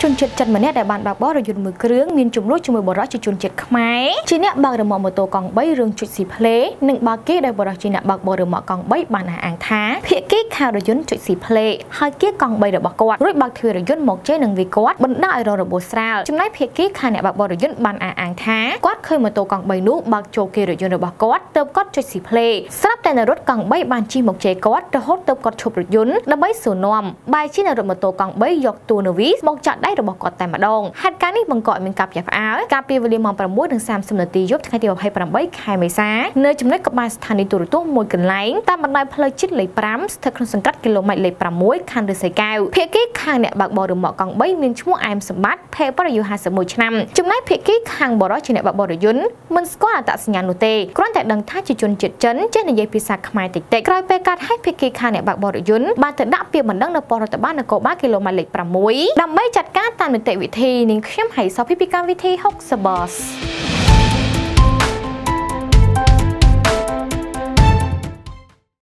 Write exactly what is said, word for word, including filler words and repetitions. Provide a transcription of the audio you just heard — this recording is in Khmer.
ជនជាតិចិនម្នាក់ដែលបានបើកបររយន្តមួយគ្រឿងមានជំនួយជាមួយបរិយាជាជនជាតិខ្មែរជាអ្នកបើករមាក់ម៉ូតូកង់បីរឿងជុចស៊ីផ្លេនិងបើកគេដោយបរិយាជាអ្នកបើកបររមាក់កង់បីបានអះអាងថាភាគីខាងរយន្តជុចស៊ីផ្លេហើយគេកង់បីរបស់គាត់រួចបើកទ្វាររយន្តមកជេរនឹងវាគាត់បណ្ដាឲ្យរងរបួសស្រាលចំណែកភាគីខាងអ្នកបើកបររយន្តបានអះអាងថាគាត់ឃើញម៉ូតូកង់បីនោះបើកចូលគេរយន្តរបស់គាត់ទើបគាត់ជុចស៊ីផ្លេស្រាប់តែនៅរថកង់បីបានជិះមកជេរគាត់រហូតទើបគាត់ឈប់រយន្តដើម្បីសួរនាំបែរជានៅរថម៉ូតូកង់បីយកតួនាវីមកចាក់ដៃរបស់គាត់តែម្ដងហេតុការណ៍នេះបង្កឲ្យមានការផ្ទះផ្អើលកាលពីវេលាម៉ោង ប្រាំមួយនិងសាមសិប នាទីយប់ថ្ងៃទី ยี่สิบแปด ខែមេសានៅចំណុចក្បែរស្ថានីយទូរទស្សន៍មួយកន្លែងតាមបណ្ដោយផ្លូវជាតិលេខ ប្រាំ ស្ថិតក្នុងសង្កាត់គីឡូម៉ែត្រលេខ ប្រាំមួយ ខណ្ឌឫស្សីកែវភាគីខាងអ្នកបើកបររមាក់កង់បីមានឈ្មោះអែមសម្បត្តិភេទបរិយាហាសិបមួយឆ្នាំចំណែកភាគីខាងបរិយាជាអ្នកបើកបររយន្តមិនស្គាល់អត្តសញ្ញាណនោះទេគ្រាន់តែដឹងថាជាជនជាតិចិនចេះនិយាយភាសាខ្មែរតិចតិចក្រោយពេលកាត់ឲ្យភាគីខាងអ្នកបើកបររយន្តបានទៅដាក់ពាក្យបណ្ដឹងនៅប៉ុស្តិ៍រដ្ឋបាលនគរបាលគីឡូម៉ែត្រលេខ ប្រាំមួយដើម្បីចាត់ការតាមនីតិវិធីនាងខ្ញុំហៃសុភីពីកម្មវិធីហុកសបស